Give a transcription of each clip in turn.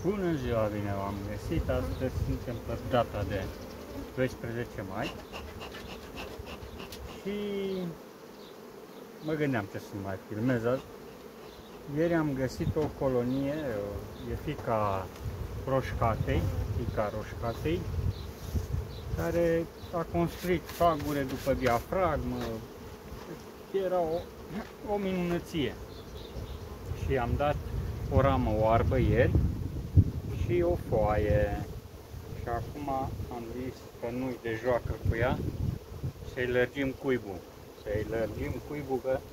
Bună ziua, bine v-am găsit! Astăzi suntem pe data de 12 mai și mă gândeam ce să mai filmez azi. Ieri am găsit o colonie, e fica roșcatei, care a construit fagure după diafragmă. Era o minunăție și am dat o ramă oarbă ieri și o foaie și acum am zis că nu-i de joacă cu ea, să-i lărgim cuibul, că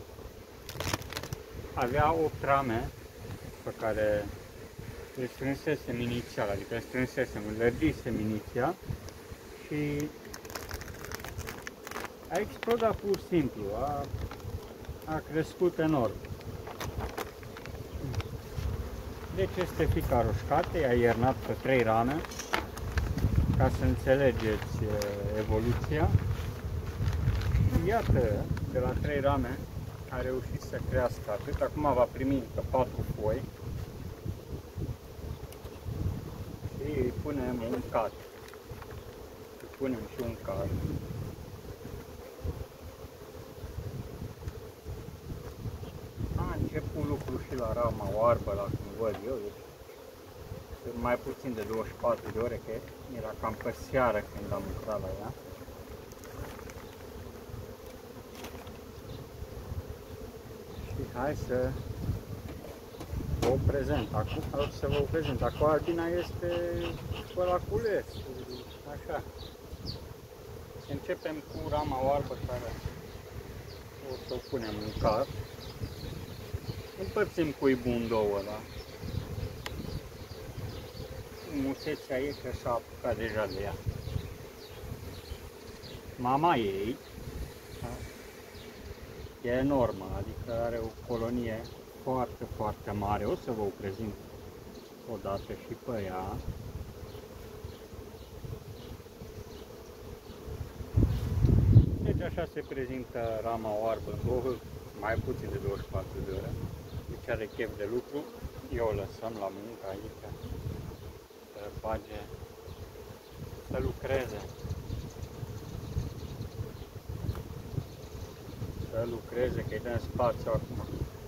avea 8 rame pe care le strânsesem inițial, adică lărgisem inițial și a explodat pur și simplu, a crescut enorm. Deci este fica roșcatei, a iernat pe 3 rame, ca să înțelegeți evoluția. Și iată, de la 3 rame a reușit să crească atât, acum va primi încă 4 foi și îi punem un cat. Îi punem și un cat. A început lucru și la rama oarbă, la cum văd eu, deci mai puțin de 24 de ore, că era cam pe seară când am lucrat la ea. Și hai să vă prezent. Acum albina este pe la cules, așa. Începem cu rama oarbă, care o să o punem în car. Împărțim cuibul în două, da? Musețea e că s-a apucat deja de ea. Mama ei e enormă, adică are o colonie foarte, foarte mare. O să vă o prezint odată și pe ea. Deci așa se prezintă rama oarbă, mai puțin de 24 de ore. Deci are chef de lucru. Eu o lăsăm la muncă aici, să bage, să lucreze. Să lucreze, că îi dăm spațiu acum.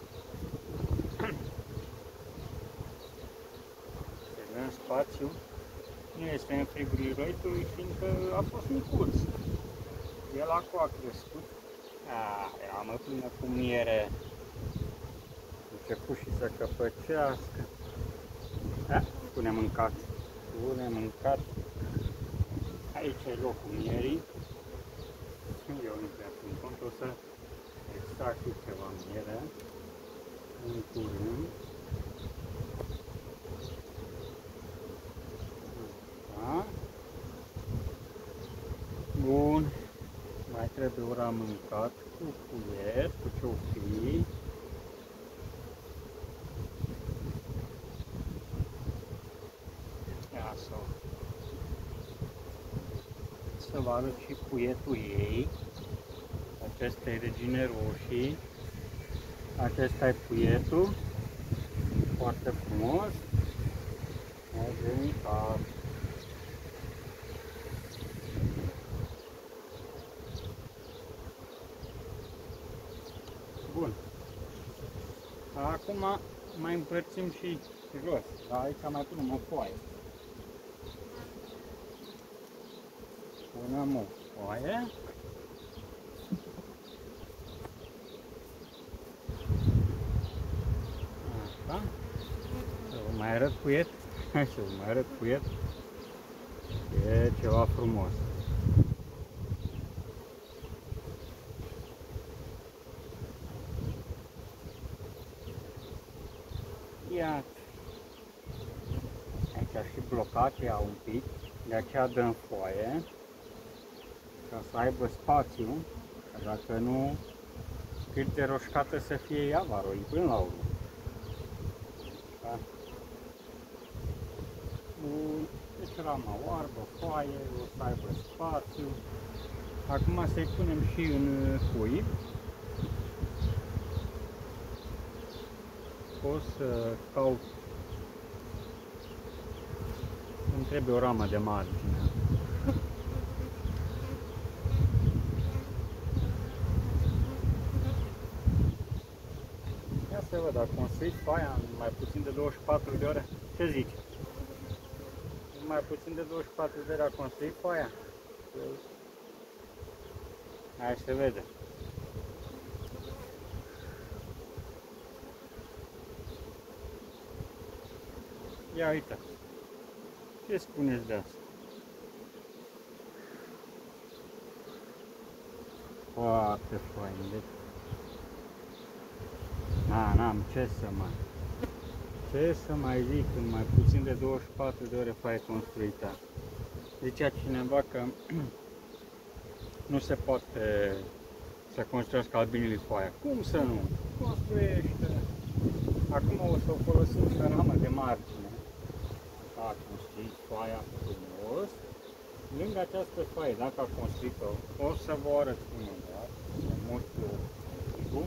Îi dăm spațiu. Nu este în frigoritorul, fiindcă a fost micuț. El acum a crescut. Era mă plină cu miere. Început și să căpăcească. Punem în cat. Aici e locul mierii. Eu nu prea țin cont, o să extrag și ceva miere în curând. Da. Bun. Mai trebuie o ramă în cat cu puiet, cu ce-o fi. Să vă arăt și puietul ei. Acesta e regine roșii. Acesta e puietul. Foarte frumos. Mergem. Bun. Acum mai împărțim și jos. Aici mai punem o foaie. Punem o foaie. Așa. Să vă mai arăt puiet. E ceva frumos. Iată. Aici și blocat ea un pic. De aceea dăm foaie, ca să aibă spațiu, că dacă nu, cât de roșcată să fie ea, va roi până la urmă. Da? Deci rama oarbă, foaie, o să aibă spațiu. Acum să-i punem și în cuib. O să caut Îmi trebuie o ramă de margine. Ia să văd, dacă construit foaia în mai puțin de 24 de ore, ce zici? În mai puțin de 24 de ore a construit foaia? Hai se vede. Ia uite. Ce spuneți de asta? Foarte fain. N-am ce să mai zic, în mai puțin de 24 de ore foaie construită. Zicea cineva că nu se poate să construiască albinele foaia. Cum să nu? Construiește. Acum o să o folosim ca ramă de margine. A construit foaia frumos. Lângă această foaie, dacă a construit-o, o să vă arăt imediat, să mut tipul.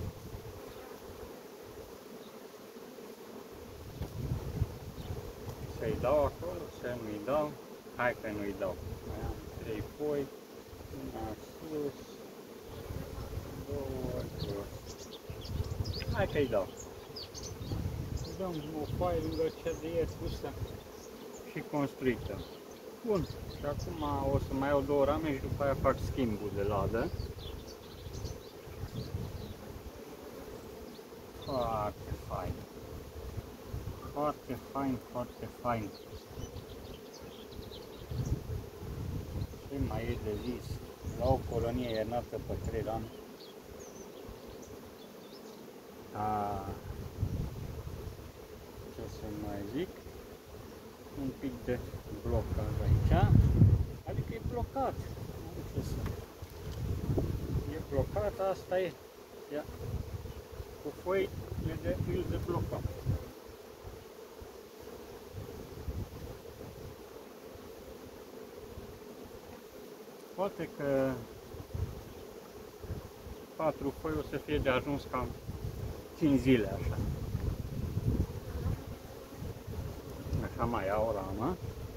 Să-i dau acolo, să nu-i dau. Hai că nu-i dau. Mai am 3 foi, una sus, 2 jos. Hai că-i dau. Îi dăm o foaie lângă cea de ieri pusă și construită. Bun, și acum o să mai iau 2 rame și după aia fac schimbul de ladă. Foarte fain. Foarte fain, foarte fain. Ce mai e de zis? La o colonie iernată pe 3 rame. Ce să mai zic? Un pic de blocaj aici. Adică e blocat. Ce să... E blocat, asta e. Ia. Cu foi îl deblocăm. Poate că 4 foi o să fie de ajuns cam 5 zile așa. Așa mai iau o ramă.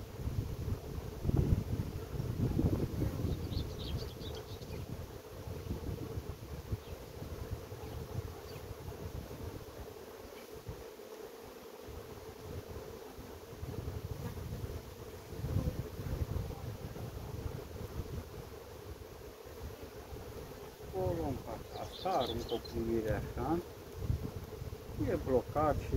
O luăm pe asta, arunc o privire așa. E blocat și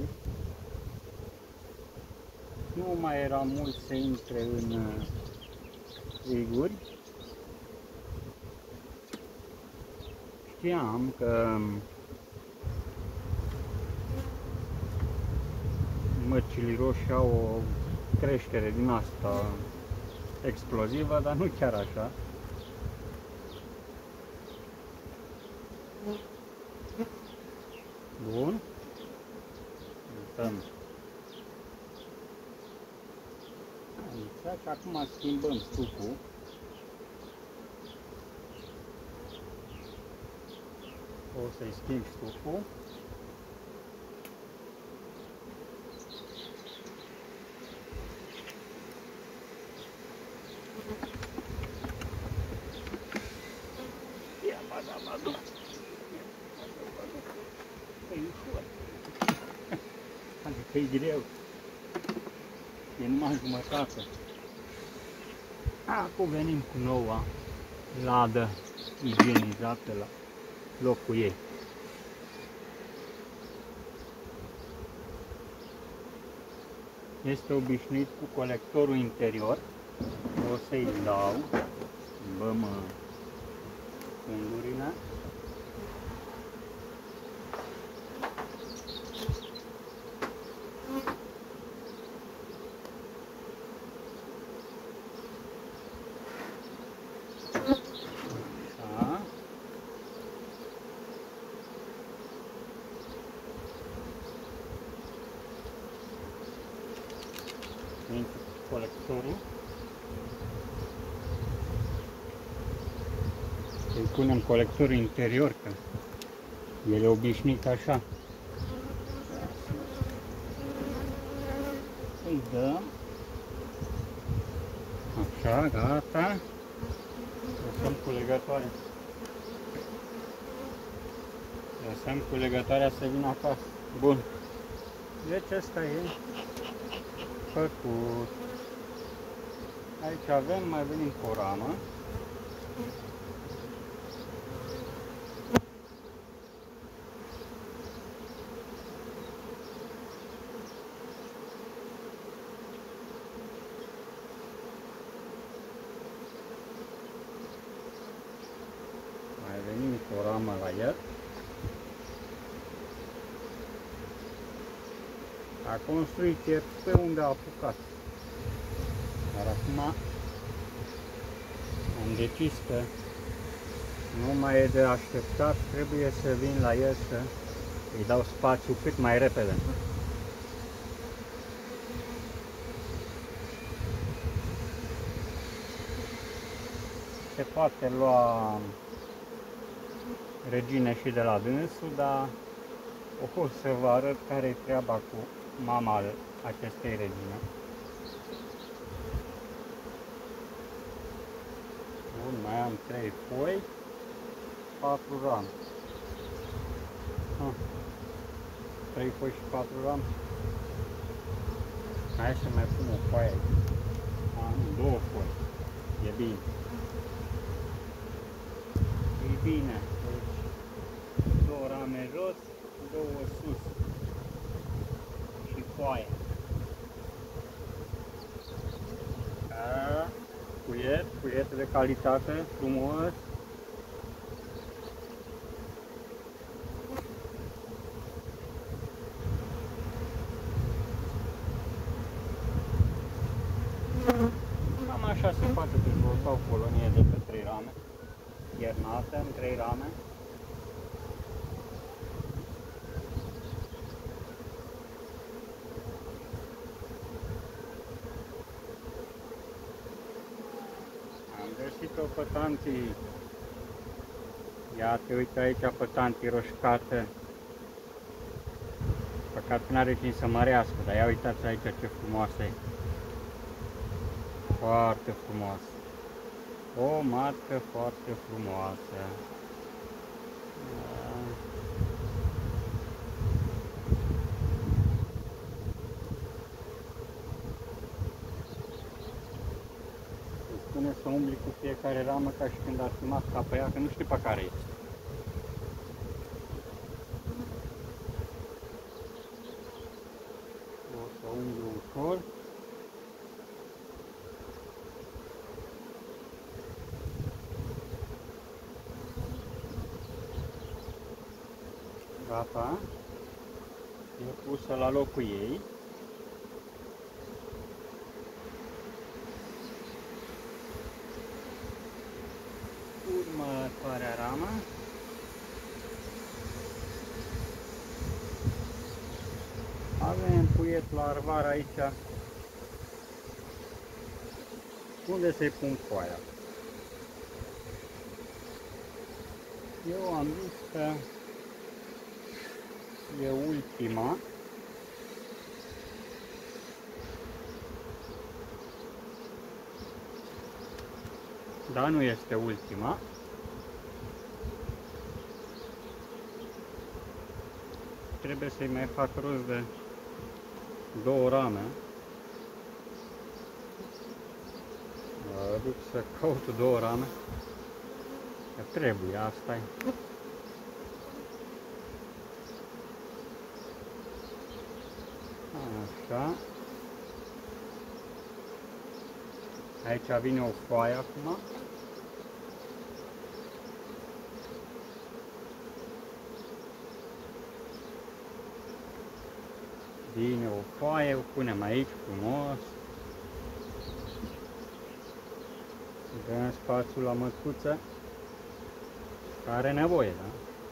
nu mai era mult să intre în friguri. Știam că mărcile roșii au o creștere din asta explozivă, dar nu chiar așa. Bun. Uităm. Aici și acum schimbăm stupul. O să-i schimb stupul. Ia, bada. E ușor. Adică e greu. E numai jumătate. Acum venim cu noua ladă igienizată la locul ei. Este obișnuit cu colectorul interior. O să-i dau, schimbăm fundurile. Colectorul. Îi punem colectorul interior, că el e obișnuit așa. Îi dăm. Așa, gata. Lăsăm cu legătoare. Lăsăm cu legătoarea să vină acasă. Bun. Deci asta e făcut. Aici avem, mai venim cu o ramă. Mai venim cu o ramă la el. A construit ieri pe unde a apucat. Dar acum am decis că nu mai e de așteptat, trebuie să vin la el să îi dau spațiu cât mai repede. Se poate lua regine și de la dânsul, dar o să vă arăt care e treaba cu mama acestei regine. Bun, mai am 3 foi, 4 rame. 3 foi și 4 rame. Hai să mai pun o foaie aici. Nu, 2 foi. E bine. E bine. Deci, 2 rame jos, 2 sus. Și foaie. Cuiet de calitate, frumos. Cam așa se poate dezvolta o colonie de pe 3 rame, iernată în 3 rame. Am găsit-o pe tanti. Ia te uite aici pe tanti roșcată. Păcat că n-are cine să mărească, dar ia uitați aici ce frumoasă e. Foarte frumoasă. O matcă foarte frumoasă. Da. Îți spune să umbli cu fiecare ramă ca și când ar fi matca pe ea, că nu știi pe care este. O să umblu ușor. Gata, e pusă la locul ei. Următoarea ramă. Avem puiet la arvar aici. Unde să-i pun foaia? Eu am zis că e ultima. Dar nu este ultima. Trebuie să-i mai fac rost de 2 rame. Mă duc să caut 2 rame. Că trebuie, asta-i. Așa. Aici vine o foaie acum. Vine o foaie, o punem aici frumos. Dăm spațiul la măscuță care are nevoie, da?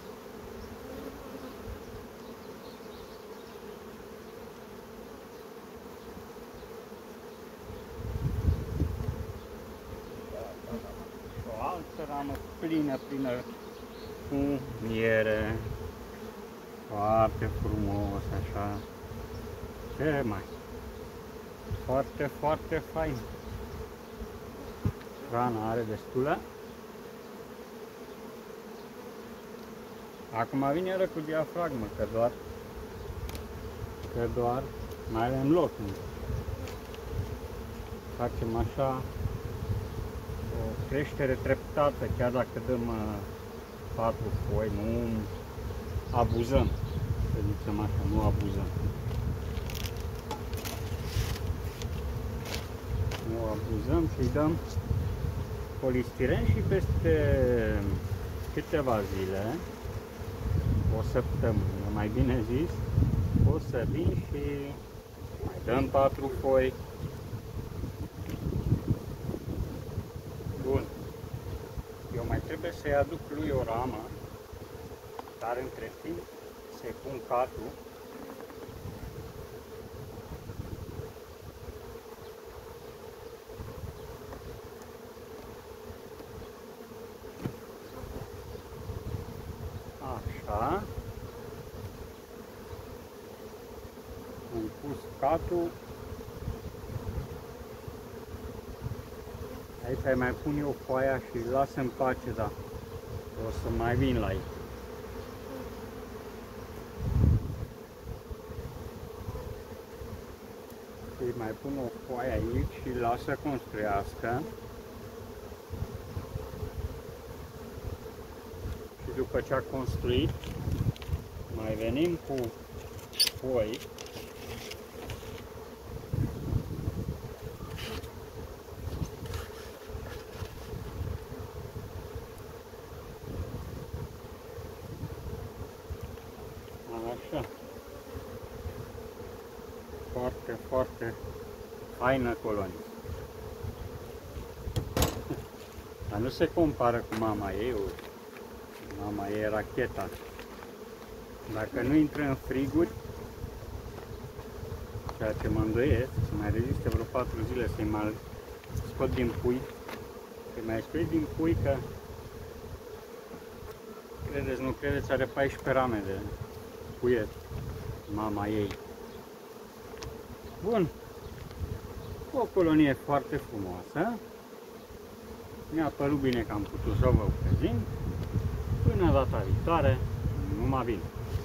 O altă ramă plină cu miere. Foarte frumos, așa. Ce mai? Foarte fain. Hrana are destulă. Acum vine iară cu diafragmă, că doar mai avem loc. Facem așa o creștere treptată, chiar dacă dăm 4 foi, nu abuzăm, să zicem așa, nu abuzăm. Nu abuzăm și îi dăm polistiren și peste câteva zile, o săptămână, mai bine zis, o să vin și mai dăm 4 foi. Bun. Eu mai trebuie să-i aduc lui o ramă, dar între timp se pun catul. Așa. Am pus catul. Aici mai pun eu foaia și îl las în pace, da. O să mai vin la ei. Îi mai pun o foaie aici și îl las să construiască. Și după ce a construit, mai venim cu foi. Așa. Foarte, foarte faină colonie. Dar nu se compară cu mama ei. Mama ei e racheta. Dacă nu intră în friguri, ceea ce mă îndoiesc, să mai reziste vreo 4 zile să-i mai scot din pui. Să-i mai scot din pui că, credeți, nu credeți, are 14 rame de puiet, mama ei. Bun. O colonie foarte frumoasă. Mi-a părut bine că am putut să vă prezint. Până data viitoare, numai bine!